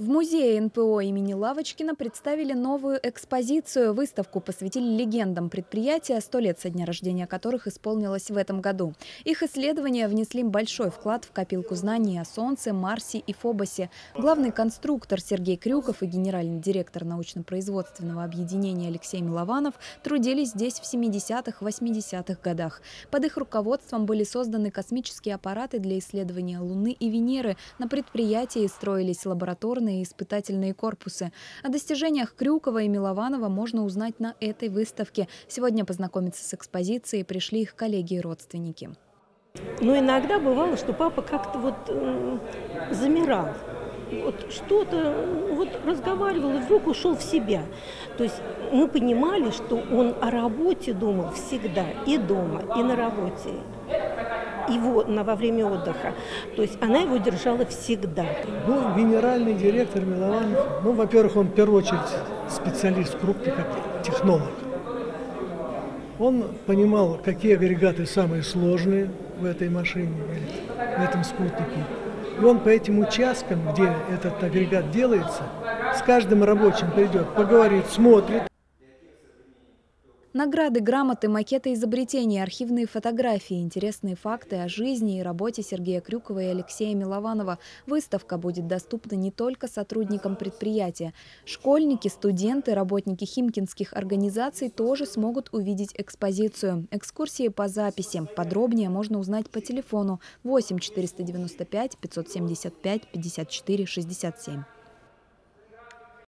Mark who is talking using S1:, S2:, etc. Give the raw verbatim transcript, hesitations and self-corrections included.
S1: В музее эн пэ о имени Лавочкина представили новую экспозицию. Выставку посвятили легендам предприятия, сто лет со дня рождения которых исполнилось в этом году. Их исследования внесли большой вклад в копилку знаний о Солнце, Марсе и Фобосе. Главный конструктор Сергей Крюков и генеральный директор научно-производственного объединения Алексей Милованов трудились здесь в семидесятых-восьмидесятых годах. Под их руководством были созданы космические аппараты для исследования Луны и Венеры. На предприятии строились лабораторные и испытательные корпусы. О достижениях Крюкова и Милованова можно узнать на этой выставке. Сегодня познакомиться с экспозицией пришли их коллеги и родственники.
S2: Но иногда бывало, что папа как-то вот э, замирал. Вот что-то вот разговаривал и вдруг ушел в себя. То есть мы понимали, что он о работе думал всегда, и дома, и на работе. Его на, во время отдыха. То есть она его держала всегда.
S3: Ну, генеральный директор Милованов, ну, во-первых, он в первую очередь специалист крупный, как технолог. Он понимал, какие агрегаты самые сложные в этой машине, в этом спутнике. И он по этим участкам, где этот агрегат делается, с каждым рабочим придет, поговорит, смотрит.
S1: Награды, грамоты, макеты изобретений, архивные фотографии, интересные факты о жизни и работе Сергея Крюкова и Алексея Милованова. Выставка будет доступна не только сотрудникам предприятия. Школьники, студенты, работники химкинских организаций тоже смогут увидеть экспозицию. Экскурсии по записи. Подробнее можно узнать по телефону восемь четыреста девяносто пять пятьсот семьдесят пять пятьдесят четыре шестьдесят семь.